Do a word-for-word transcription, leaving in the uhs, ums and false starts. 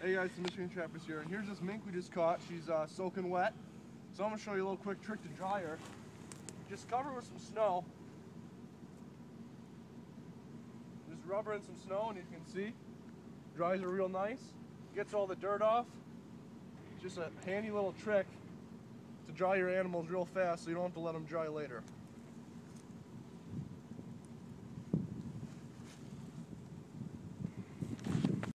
Hey guys, the Michigantrappers here, and here's this mink we just caught. She's uh, soaking wet, so I'm going to show you a little quick trick to dry her. Just cover her with some snow. Just rub her in some snow, and you can see, dries her real nice. Gets all the dirt off. Just a handy little trick to dry your animals real fast, so you don't have to let them dry later.